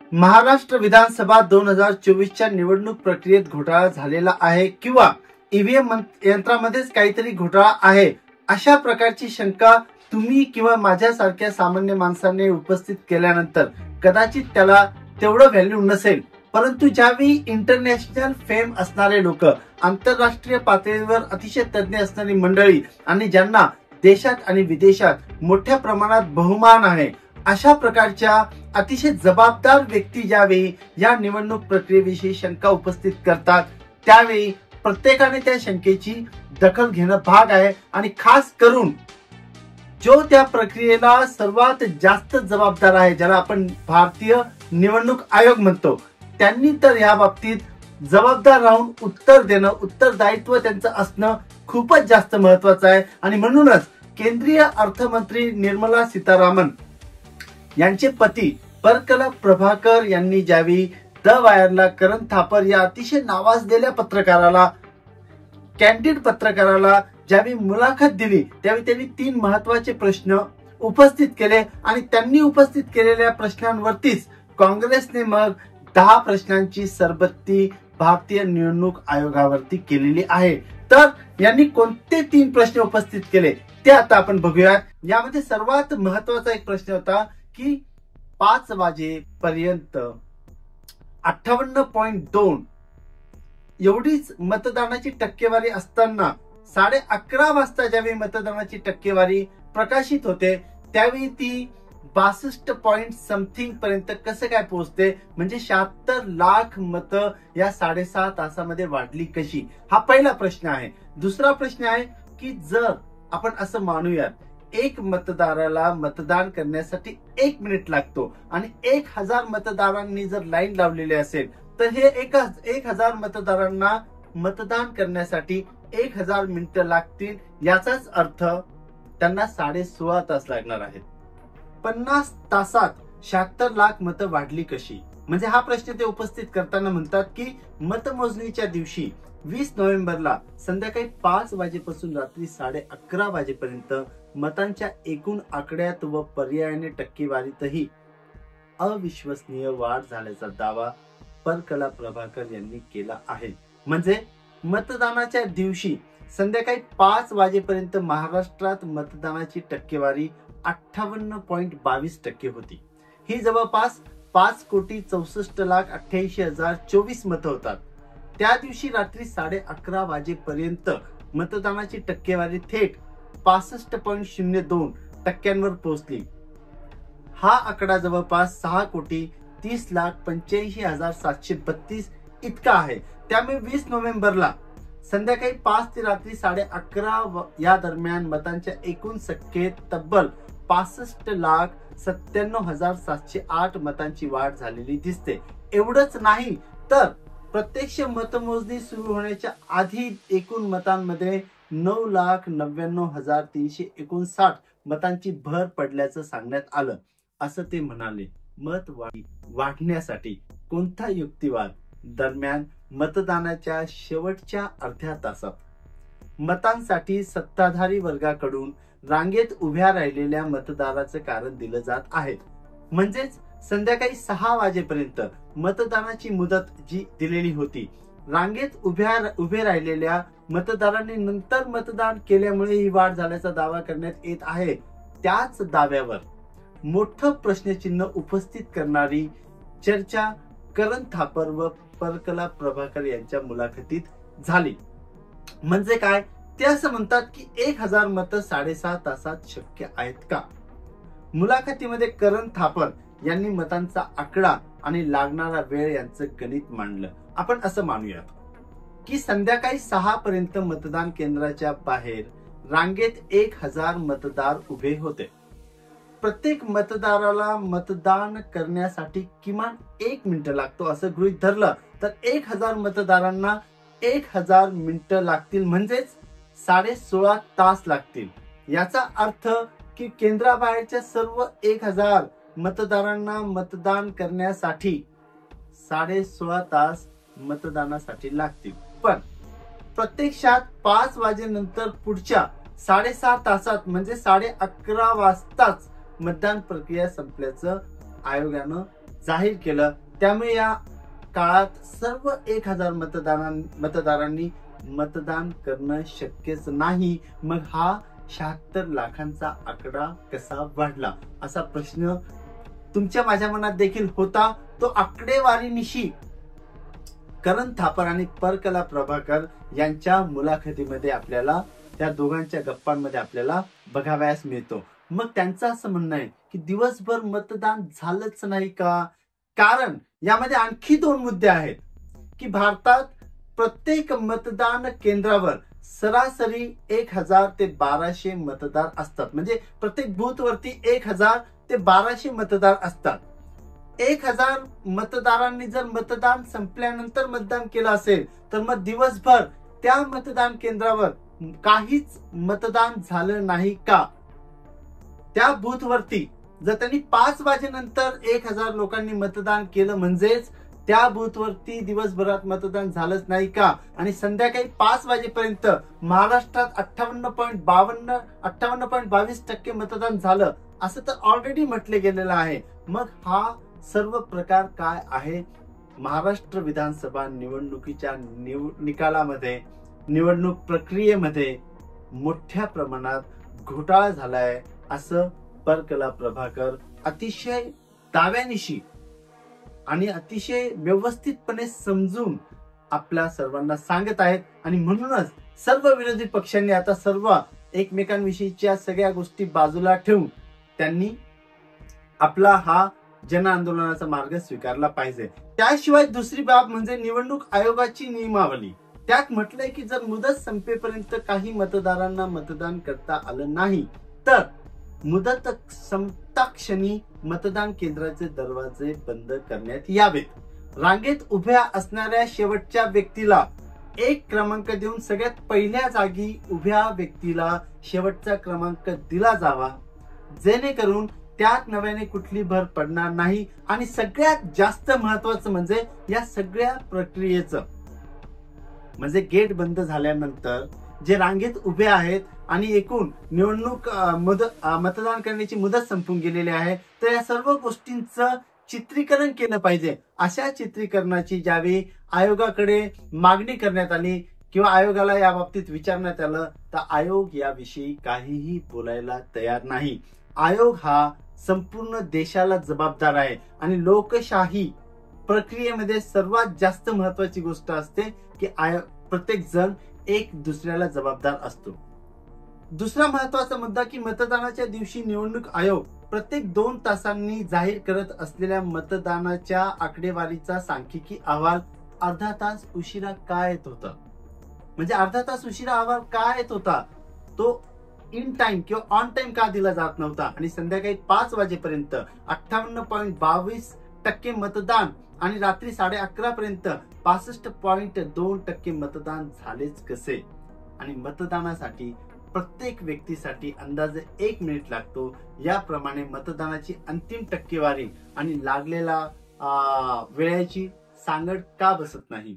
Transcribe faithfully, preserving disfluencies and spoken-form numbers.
महाराष्ट्र विधानसभा दोन हजार चोवीसच्या निवडणूक प्रक्रियेत घोटाळा झालेला आहे किंवा ईव्हीएम यंत्रामध्येच काहीतरी घोटाळा आहे अशा प्रकारची शंका तुम्ही किंवा माझ्यासारख्या सामान्य माणसाने उपस्थित केल्यानंतर कदाचित त्याला तेवढं व्हॅल्यू नसेल, परंतु ज्यावेळी इंटरनॅशनल फेम असणारे लोक, आंतरराष्ट्रीय पातळीवर अतिशय तज्ञ असणारी मंडळी आणि ज्यांना देशात आणि विदेशात मोठ्या प्रमाणात बहुमान आहे, अशा प्रकारच्या अतिशय जबाबदार व्यक्ती ज्यावेळी या निवडणूक प्रक्रियेविषयी शंका उपस्थित करतात त्यावेळी प्रत्येकाने त्या शंकेची दखल घेणं भाग आहे. आणि खास करून जो त्या प्रक्रियेला सर्वात जास्त जबाबदार आहे, ज्याला आपण भारतीय निवडणूक आयोग म्हणतो, त्यांनी तर या बाबतीत जबाबदार राहून उत्तर देणं, उत्तरदायित्व त्यांचं असणं खूपच जास्त महत्वाचं आहे. आणि म्हणूनच केंद्रीय अर्थमंत्री निर्मला सीतारामन यांचे पती परकला प्रभाकर यांनी ज्यावेळी द वायरला करण थापर या अतिशय नावाजलेल्या पत्रकाराला, कॅन्डिड पत्रकाराला ज्यावेळी मुलाखत दिली त्यावेळी त्यांनी तीन महत्वाचे प्रश्न उपस्थित केले आणि त्यांनी उपस्थित केलेल्या प्रश्नांवरतीच काँग्रेसने मग दहा प्रश्नांची सरबत्ती भारतीय निवडणूक आयोगावरती केलेली आहे. तर यांनी कोणते तीन प्रश्न उपस्थित केले ते आता आपण बघूयात. यामध्ये सर्वात महत्वाचा एक प्रश्न होता की पाच वाजेपर्यंत अठ्ठावन्न पॉइंट दोन एवढीच मतदानाची टक्केवारी असताना साडे अकरा वाजता ज्यावेळी मतदानाची टक्केवारी प्रकाशित होते त्यावेळी ती बासष्ट पॉइंट समथिंग पर्यंत कसं काय पोहोचते, म्हणजे शहात्तर लाख मतं या साडेसहा तासामध्ये वाढली कशी, हा पहिला प्रश्न आहे. दुसरा प्रश्न आहे की जर आपण असं मानूयात एक मतदाराला मतदान करण्यासाठी एक मिनिट लागतो आणि एक हजार मतदारांनी जर लाईन लावलेली असेल तर हे एक एक हजार मतदारांना मतदान करण्यासाठी एक हजार मिनिटं लागतील. याचाच अर्थ त्यांना साडे सोळा तास लागणार आहेत. पन्नास तासात शहात्तर लाख मतं वाढली कशी, म्हणजे हा प्रश्न ते उपस्थित करताना म्हणतात की मतमोजणीच्या दिवशी वीस नोव्हेंबरला संध्याकाळी पाच वाजेपासून रात्री साडे अकरा वाजेपर्यंत मतांच्या एकूण आकड्यात व पर्यायाने टक्केवारीतही अविश्वसनीय वाढ झाल्याचा दावा परकला प्रभाकर यांनी केला आहे. म्हणजे मतदानाच्या दिवशी संध्याकाळी पाच वाजेपर्यंत महाराष्ट्रात मतदानाची टक्केवारी अठ्ठावन्न पॉइंट बावीस टक्के होती. ही जवळपास पाच कोटी चौसष्ट लाख अठ्ठ्याऐंशी हजार चोवीस मतं होतात. त्या दिवशी रात्री साडे अकरा वाजेपर्यंत मतदानाची टक्केवारी थेट पासष्ट पॉइंट शून्य दोन टक्क्यांवर पोहोचली. हा आकडा जवळपास सहा कोटी तीस लाख पंच्याऐंशी हजार सातशे बत्तीस इतका आहे. त्यामुळे वीस नोव्हेंबरला संध्याकाळी पाच ते रात्री साडे अकरा या दरम्यान मतांच्या एकूण संख्येत तब्बल पासष्ट लाख सत्त्याण्णव हजार सातशे आठ मतांची वाढ झालेली दिसते. एवढंच नाही तर प्रत्यक्ष मतमोजणी सुरू होण्याच्या आधी एकूण मतांमध्ये नऊ लाख नव्याण्णव हजार तीनशे एकोणसाठ मतांची भर पडल्याचं सांगण्यात आलं. असं ते म्हणाले. मत वाढण्यासाठी कोणता युक्तिवाद दरम्यान मतदानाच्या शेवटच्या अर्ध्या तासात मतांसाठी सत्ताधारी वर्गाकडून रांगेत उभ्या राहिलेल्या मतदाराचं कारण दिलं जात आहे. म्हणजेच संध्याकाळी सहा वाजेपर्यंत मतदानाची मुदत जी दिलेली होती, रांगेत उभ्या उभे राहिलेल्या मतदारांनी नंतर मतदान केल्यामुळे ही वाढ झाल्याचा दावा करण्यात येत आहे. त्याच दाव्यावर मोठं प्रश्नचिन्ह उपस्थित करणारी चर्चा करण थापर व परकला प्रभाकर यांच्या मुलाखतीत झाली. म्हणजे काय, ते असं म्हणतात की एक हजार मतं साडेसहा तासात शक्य आहेत का. मुलाखतीमध्ये करण थापर यांनी मतांचा आकडा आणि लागणारा वेळ यांचं गणित मांडलं. आपण असं मानूयात की संध्याकाळी सहा पर्यंत मतदान केंद्राच्या बाहेर रांगेत एक हजार मतदार उभे होते. प्रत्येक मतदाराला मतदान करण्यासाठी किमान एक मिनिट लागतो असं गृहीत धरलं तर एक हजार मतदारांना एक हजार मिनिटं लागतील, म्हणजेच साडे सोळा तास लागतील. याचा अर्थ की केंद्राबाहेरच्या सर्व एक हजार मतदारांना मतदान करण्यासाठी साडे सोळा तास मतदानासाठी लागतील. पण प्रत्यक्षात पाच वाजेनंतर पुढच्या साडेसहा तासात म्हणजे साडे अकरा वाजताच मतदान प्रक्रिया संपल्याचं आयोगानं जाहीर केलं. त्यामुळे या काळात सर्व एक हजार मतदारां मतदारांनी मतदान करणं शक्यच नाही. मग हा शहात्तर लाखांचा आकडा कसा वाढला असा प्रश्न तुमच्या माझ्या मनात देखील होता. तो आकडेवारीनिशी करण थापर आणि परकला प्रभाकर यांच्या मुलाखतीमध्ये आपल्याला त्या दोघांच्या गप्पांमध्ये आपल्याला बघावयास मिळतो. मग त्यांचं असं म्हणणं आहे की दिवसभर मतदान झालंच नाही का? कारण यामध्ये आणखी दोन मुद्दे आहेत की भारतात प्रत्येक मतदान केंद्रावर सरासरी एक हजार ते बाराशे मतदार असतात. म्हणजे प्रत्येक बूथ वरती एक हजार ते बाराशे मतदार असतात. एक हजार मतदारांनी जर मतदान संपल्यानंतर मतदान केलं असेल तर मग दिवसभर त्या मतदान केंद्रावर काहीच मतदान झालं नाही का? त्या बूथ वरती जर त्यांनी पाच वाजेनंतर एक हजार लोकांनी मतदान केलं म्हणजेच त्या बूथ वरती दिवसभरात मतदान झालंच नाही का? आणि संध्याकाळी पाच वाजेपर्यंत महाराष्ट्रात अठ्ठावन्न पॉईंट बावन्न अठ्ठावन्न पॉईंट बावीस टक्के मतदान झालं असं तर ऑलरेडी म्हटले गेलेलं आहे. मग हा सर्व प्रकार काय आहे? महाराष्ट्र विधानसभा निवडणुकीच्या निव निकालामध्ये निवडणूक प्रक्रियेमध्ये मोठ्या प्रमाणात घोटाळा झालाय असं परकला प्रभाकर अतिशय दाव्यानिशी आणि अतिशय व्यवस्थितपणे समजून आपल्या सर्वांना सांगत आहेत. आणि म्हणूनच सर्व विरोधी पक्षांनी आता सर्व एकमेकांविषयीच्या सगळ्या गोष्टी बाजूला ठेवून त्यांनी आपला हा जन आंदोलनाचा मार्ग स्वीकारला पाहिजे. त्याशिवाय दुसरी बाब म्हणजे निवडणूक आयोगाची नियमावली. त्यात म्हटलंय की जर मुदत संपेपर्यंत काही मतदारांना मतदान करता आलं नाही तर मुदत संपता क्षणी मतदान केंद्राचे दरवाजे बंद करण्यात यावेत. रांगेत उभ्या असणाऱ्या शेवटच्या व्यक्तीला एक क्रमांक देऊन सगळ्यात पहिल्या जागी उभ्या व्यक्तीला शेवटचा क्रमांक दिला जावा, जेणेकरून त्यात नव्याने कुठली भर पडणार नाही. आणि सगळ्यात जास्त महत्वाचं म्हणजे या सगळ्या प्रक्रियेचं म्हणजे गेट बंद झाल्यानंतर जे रांगेत उभे आहेत आणि एकूण निवडणूक मुदत मतदान करण्याची मुदत संपून गेलेली आहे तर या सर्व गोष्टींचं चित्रीकरण केलं पाहिजे. अशा चित्रीकरणाची ज्यावेळी आयोगाकडे मागणी करण्यात आली किंवा आयोगाला या बाबतीत विचारण्यात आलं तर आयोग याविषयी काहीही बोलायला तयार नाही. आयोग हा संपूर्ण देशाला जबाबदार आहे आणि लोकशाही प्रक्रियेमध्ये सर्वात जास्त महत्वाची गोष्ट असते की प्रत्येक जण एक दुसऱ्याला जबाबदार असतो. दुसरा महत्वाचा मुद्दा की मतदानाच्या दिवशी निवडणूक आयोग प्रत्येक दोन तासांनी जाहीर करत असलेल्या मतदानाच्या आकडेवारीचा सांख्यिकी अहवाल अर्धा तास उशिरा का येत होता? म्हणजे अर्धा तास उशिरा अहवाल का येत होता? तो इन टाइम किंवा ऑन टाइम का दिला जात नव्हता? आणि संध्याकाळी पाच वाजेपर्यंत अठ्ठावन्न पॉईंट बावीस टक्के मतदान आणि रात्री साडे अकरा पर्यंत पासष्ट पॉईंट दोन टक्के मतदान झालेच कसे? आणि मतदानासाठी प्रत्येक व्यक्तीसाठी अंदाजे एक मिनिट लागतो. याप्रमाणे मतदानाची अंतिम टक्केवारी आणि लागलेला वेळेची सांगड का बसत नाही?